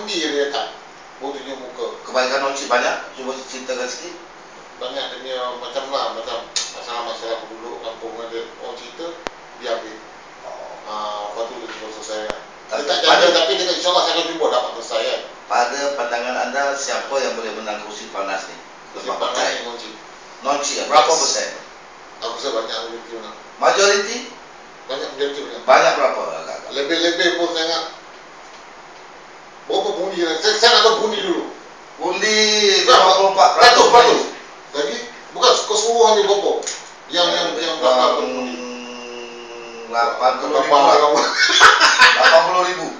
undi dia tak. Baru tunjuk muka. Kebaikan non cip banyak. Cuba ceritakan sikit. Banyak dia macam lah, macam masalah-masalah penduduk kampung ada orang cerita, dia ambil. Lepas tu dia cuma selesai kan. Dia tak jadi, tapi dia insyaAllah saya akan jumpa dapat selesai kan. Pada pandangan anda, siapa yang boleh menang kursi panas ni? Kursi panas yang non-cip. Non-cip, berapa persen? Aku rasa banyak majoriti menang. Majoriti? Banyak majoriti menang. Banyak berapa? Lebih-lebih pun saya ingat. Berapa bundi? Saya nak tahu bundi dulu. Bundi 54%. Lagi? Bukan keseluruhan ni berapa? Yang dapat bundi. 80 ribu.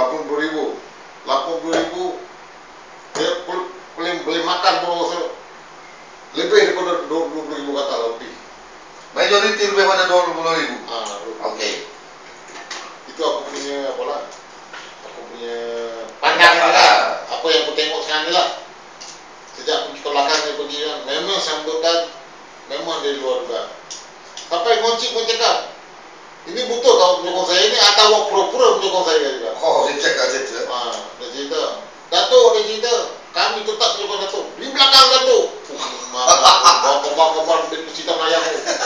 80 ribu. Dia boleh makan pun rasa lebih daripada 20 ribu kata lebih. Majoriti lebih pada 20 ribu. Okey. Itu aku punya apa lah? Aku punya pandangan lah. Apa yang aku tengok sekarang ni lah. Sejak pergi ke belakang saya pergi kan, memang sambutan memang dari luar dugaan. Sampai ngoncik pun cakap, ini betul kau penyokong saya ini atau awak pura-pura penyokong saya juga. Oh, dia cakap macam tu. Dia cerita, Datuk dia cerita, kami tetap penyokong Datuk. Di belakang Datuk. Bapak-bapak bercerita Melayu.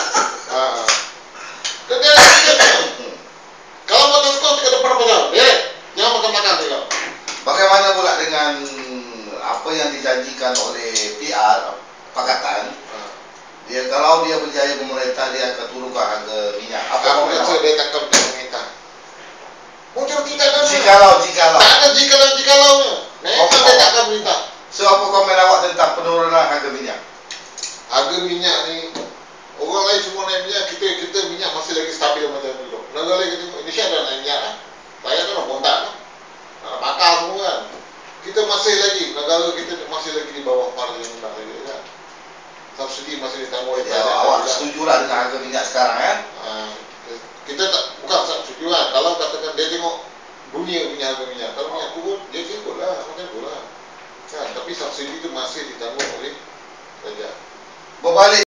Dia kalau makan skor ke depan apa jauh? Jangan makan belakang dia. Bagaimana pula dengan apa yang dijanjikan oleh PR Pakatan? Dia kalau dia berjaya memerintah, dia akan turunkan harga minyak. Aku rasa dia takkan memerintah. Mungkin tidak ada. Jikalau. Tak ada jikalau-jikalaunya. Memang dia tak akan memerintah. So, apa komen awak tentang penurunan harga minyak? Harga minyak ni, orang lain semua naik minyak, kita minyak masih lagi stabil macam dulu. Negara lain kita, Indonesia dah naik minyak kan. Saya kan nak bontak kan. Nak bakar semua kan. Kita masih lagi, negara kita masih lagi di bawah harga yang rendah lagi kan. Subsidi masih ditanggung oleh ya, awak setujulah dengan harga minyak sekarang kan? Kita tak, bukan setuju kan. Kalau katakan dia tengok dunia punya harga minyak, kalau minyak turun, dia ikut lah, macam tu lah kan. Tapi subsidi itu masih ditanggung oleh kerajaan. Berbalik